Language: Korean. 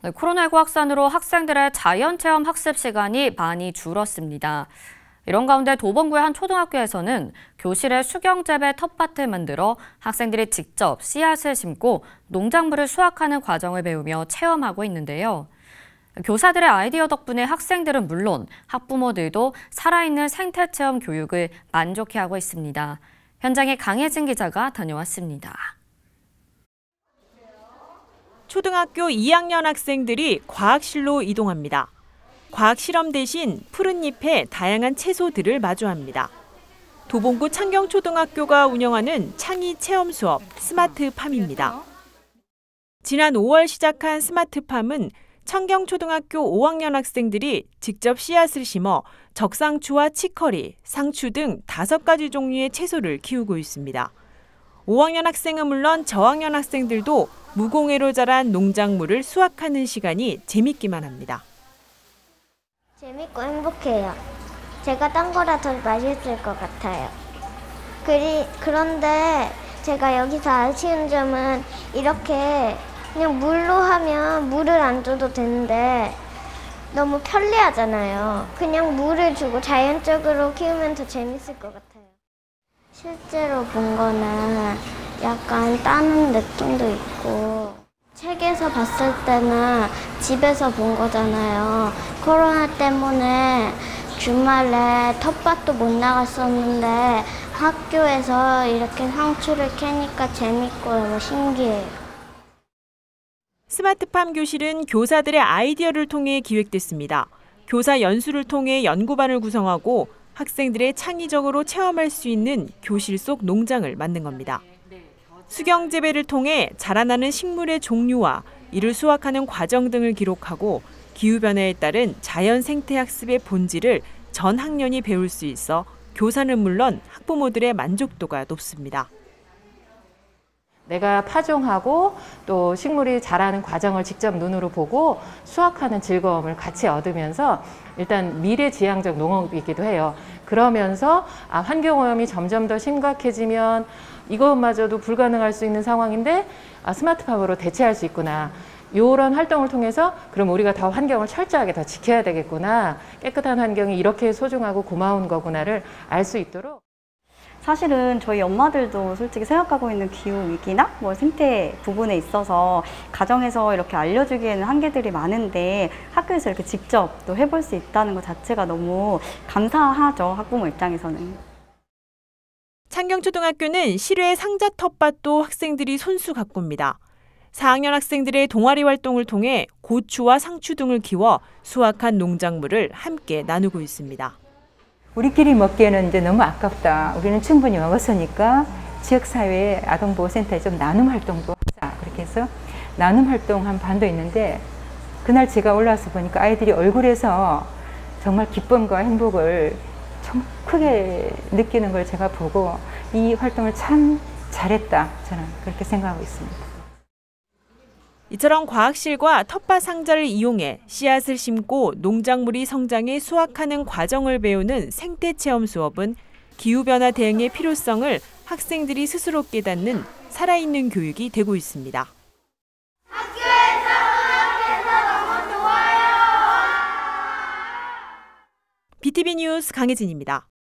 코로나19 확산으로 학생들의 자연체험 학습 시간이 많이 줄었습니다. 이런 가운데 도봉구의 한 초등학교에서는 교실에 수경재배 텃밭을 만들어 학생들이 직접 씨앗을 심고 농작물을 수확하는 과정을 배우며 체험하고 있는데요. 교사들의 아이디어 덕분에 학생들은 물론 학부모들도 살아있는 생태체험 교육을 만족해하고 있습니다. 현장에 강혜진 기자가 다녀왔습니다. 초등학교 2학년 학생들이 과학실로 이동합니다. 과학 실험 대신 푸른 잎에 다양한 채소들을 마주합니다. 도봉구 창경초등학교가 운영하는 창의 체험 수업 스마트팜입니다. 지난 5월 시작한 스마트팜은 창경초등학교 5학년 학생들이 직접 씨앗을 심어 적상추와 치커리, 상추 등 5가지 종류의 채소를 키우고 있습니다. 5학년 학생은 물론 저학년 학생들도 무공해로 자란 농작물을 수확하는 시간이 재밌기만 합니다. 재밌고 행복해요. 제가 딴 거라 더 맛있을 것 같아요. 그런데 제가 여기서 아쉬운 점은 이렇게 그냥 물로 하면 물을 안 줘도 되는데 너무 편리하잖아요. 그냥 물을 주고 자연적으로 키우면 더 재밌을 것 같아요. 실제로 본 거는 약간 따는 느낌도 있고 책에서 봤을 때는 집에서 본 거잖아요. 코로나 때문에 주말에 텃밭도 못 나갔었는데 학교에서 이렇게 상추를 캐니까 재밌고 너무 신기해요. 스마트팜 교실은 교사들의 아이디어를 통해 기획됐습니다. 교사 연수를 통해 연구반을 구성하고 학생들의 창의적으로 체험할 수 있는 교실 속 농장을 만든 겁니다. 수경재배를 통해 자라나는 식물의 종류와 이를 수확하는 과정 등을 기록하고 기후변화에 따른 자연 생태 학습의 본질을 전 학년이 배울 수 있어 교사는 물론 학부모들의 만족도가 높습니다. 내가 파종하고 또 식물이 자라는 과정을 직접 눈으로 보고 수확하는 즐거움을 같이 얻으면서 일단 미래지향적 농업이기도 해요. 그러면서 환경오염이 점점 더 심각해지면 이것마저도 불가능할 수 있는 상황인데 스마트팜으로 대체할 수 있구나. 이런 활동을 통해서 그럼 우리가 더 환경을 철저하게 더 지켜야 되겠구나. 깨끗한 환경이 이렇게 소중하고 고마운 거구나를 알 수 있도록. 사실은 저희 엄마들도 솔직히 생각하고 있는 기후위기나 생태 부분에 있어서 가정에서 이렇게 알려주기에는 한계들이 많은데 학교에서 이렇게 직접 또 해볼 수 있다는 것 자체가 너무 감사하죠, 학부모 입장에서는. 창경초등학교는 실외 상자 텃밭도 학생들이 손수 가꿉니다. 4학년 학생들의 동아리 활동을 통해 고추와 상추 등을 키워 수확한 농작물을 함께 나누고 있습니다. 우리끼리 먹기에는 이제 너무 아깝다. 우리는 충분히 먹었으니까 지역사회 아동보호센터에 좀 나눔 활동도 하자. 그렇게 해서 나눔 활동한 반도 있는데 그날 제가 올라와서 보니까 아이들이 얼굴에서 정말 기쁨과 행복을 참 크게 느끼는 걸 제가 보고 이 활동을 참 잘했다. 저는 그렇게 생각하고 있습니다. 이처럼 과학실과 텃밭 상자를 이용해 씨앗을 심고 농작물이 성장해 수확하는 과정을 배우는 생태체험 수업은 기후변화 대응의 필요성을 학생들이 스스로 깨닫는 살아있는 교육이 되고 있습니다. 학교에서 너무 좋아요. BTV 뉴스 강혜진입니다.